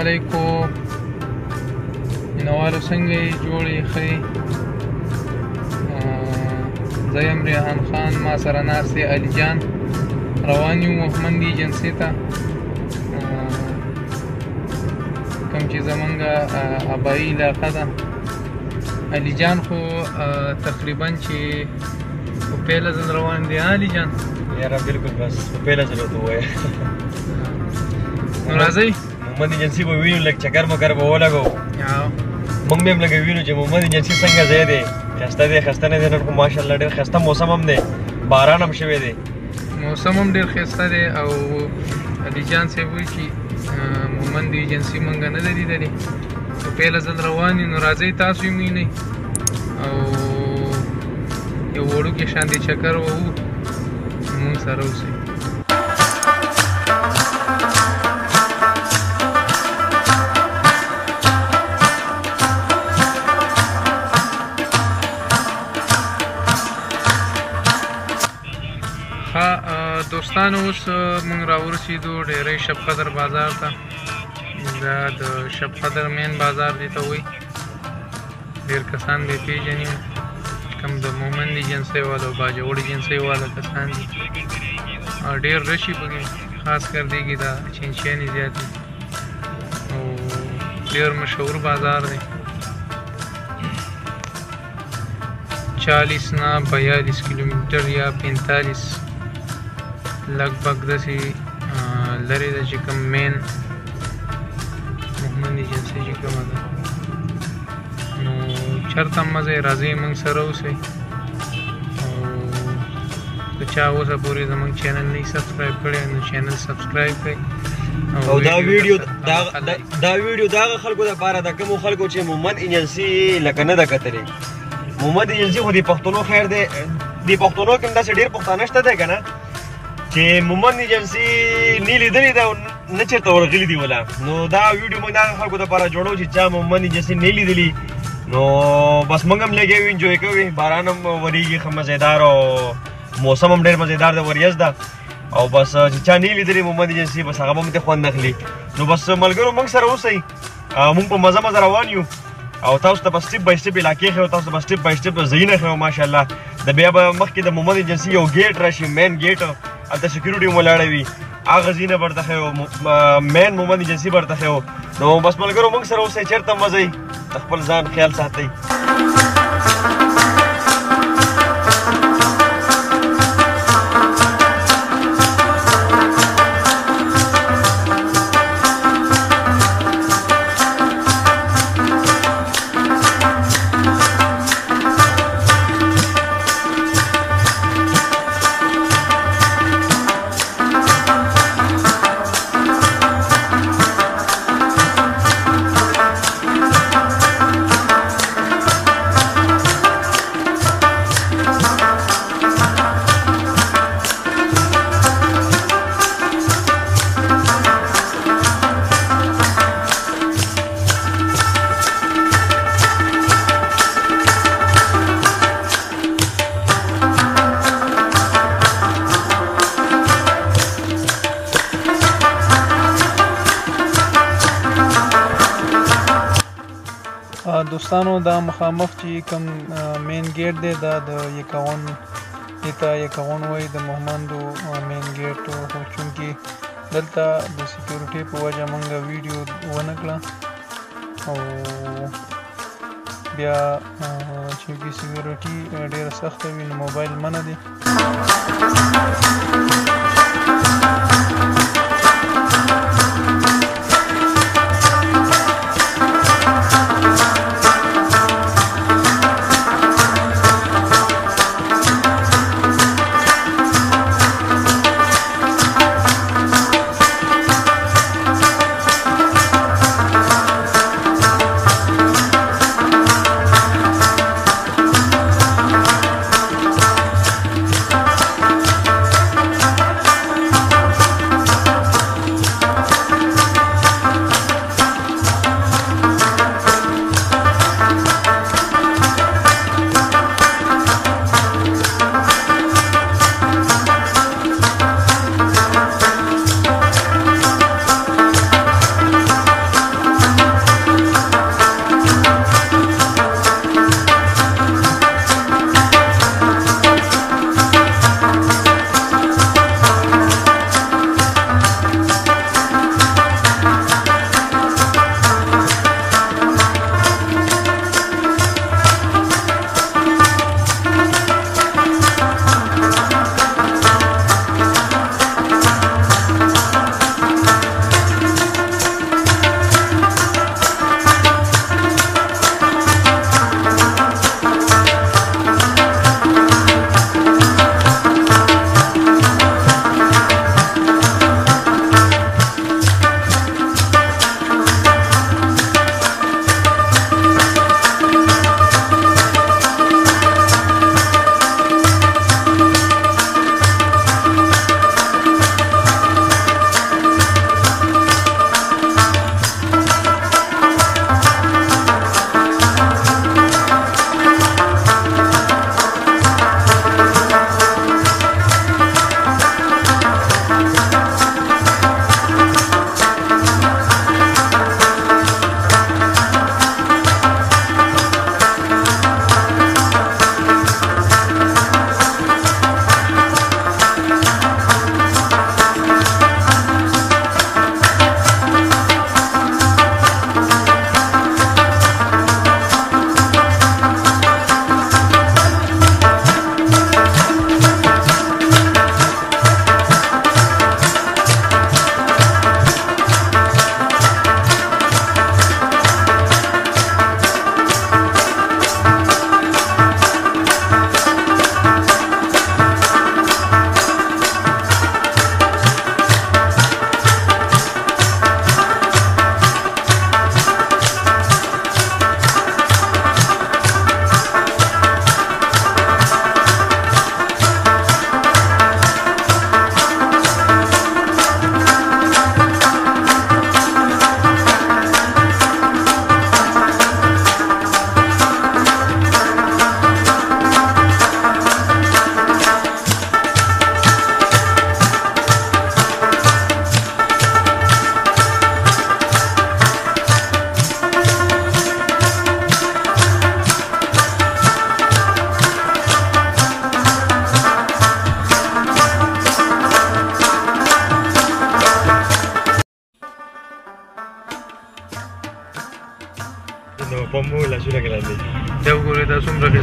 علیکم مینوالو څنګه یې جوړې ښې زه یم ریحان خان ما سره ناست دی علي جان روان یو محمد ایجنسي ته کوم چې زمونږ ابایي علاقه ده علي جان خو تقریبا چې په پیله ځل روان دی علي جان یاره بالکل بس په پیله ځل ورته ووایه نو راځئ محمد ایجنسي به وینو لږ چکر مکر به ولګو موږ به هم لږ وینو چې محمد ایجنسي څنګه ځای دی ښایسته دی ښایسته نه دی نن خو ماشاءالله ډېر ښایسته موسم هم دی باران هم شوی دی موسم هم ډېر ښایسته دی او علي جان صاحب وایي چې محمد ایجنسي موږ نه ده لیدلې په پیله ځل روان یو نو راځئ تاسو یې ووینئ او یو وړوکی شانتې چکر ووهو مونږ سره اوسئ دوستانو اوس موږ راورسېدو ډېری شب قدر بازار ته دا د شب قدر مین بازار دی ته وایي ډېر کسان به یې پېژني کوم د محمد ایجنسۍ والا او باجوړ ایجنسۍ والا کسان دي ډېر رشي پکې خاص کر دی کې دا چینچیانې زیات دي او ډېر مشهور بازار دی 40 نه 42 کیلومتر یا 45 لگ بگ داسې لرې ده چې کوم مین محمد ایجنسي چې کومه ده نو چېرته هم مه ځئ راځئ موږ سره اوسئ او که چا اوسه پورې زموږ چینل نه سبسکرایب کړی نو چینل سبسکرایب کړئ او دا ویډیو د هغه خلکو دپاره د کومو خلکو چې محمد ایجنسي لکه نه ده کتلې محمد ایجنسي خو د پښتنو خیر دی د پښتنو کې هم داسې ډېر پښتانه شته دی که نه چې محمد ایجنسي نه لیدلې ده او نه چېرته ورغلي دي ولا نو دا ویډیو موږ د هغه خلکو دپاره جوړو چې چا محمد ایجنسي نه لیدلي نو بس موږ هم لږ یې انجوی کوي باران هم ورېږي ښه مزېدار او موسم هم ډېر مزېدار دی وریځ ده او بس چې چا نه لیدلي محمد ایجنسي بس هغه به هم ته خوند اخلي نو بس ملګرو موږ سره اوسئ موږ په مزه مزه روان یو او تاسو ته به سټپ بای سټپ علاقې ښیو تاسو ته به سټپ بای سټپ ځایونه ښیو ماشاءالله د بیا به مخکې د محمد ایجنسي یو ګیټ راشي مین ګیټ هلته سکیورټي هم ولاړه وي هغه ځایونه به درته ښیو مین محمد ایجنسي به درته ښیو نو بس ملګرو موږ سره اوسئ چېرته مه ځئ د خپل ځان خیال ساتئ دوستانو دا مخامخ چې کوم مین ګیټ دی دا د یکاون دیته یکاون وایي د محمندو مین ګیټ خو چونکې دلته د سکیورټۍ په وجه موږ ویډیو ونه کړه او بیا چونکې سکیورټي ډېره سخته وي نو موبایل منع دی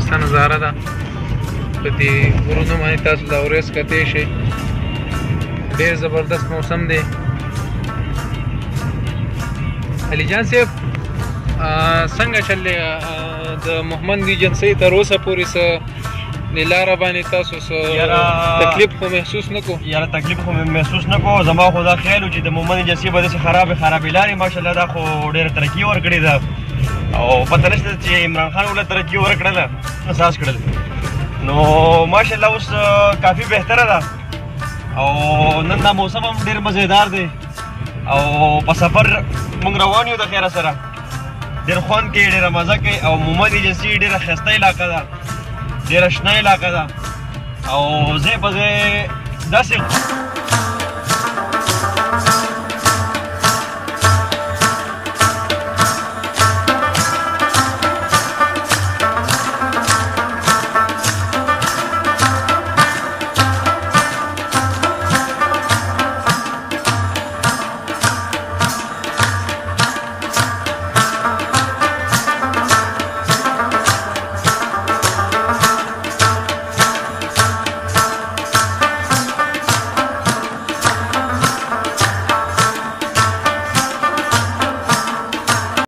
ښایسته نظاره ده په دې غرونو باندې تاسو د اوریځ کتلی شئ ډېر زبردست موسم دی علي جان صاحب څنګه چل دی د محمد ایجنسۍ تر اوسه پورې څه د لاره باندې تاسو څه تکلیف خو محسوس نه کو یاره تکلیف خو محسوس نه کو زما خو دا خیال و چې د محمد ایجنسۍ به داسې خرابې لارې ماشاءالله دا خو ډېره ترقي ورکړې ده او پته نشته چې عمران خان ولې ترقي ورکړله اساس کړل نو ماشاءالله اوس کافي بهتره ده او نن دا موسم هم ډېر مزیدار دی او په سفر موږ روان یو د خیره سره ډېر خوند کوي ډېره مزه کوي او محمد ایجنسۍ ډېره ښایسته علاقه ده ډېره شنه علاقه ده او ځای په ځای داسې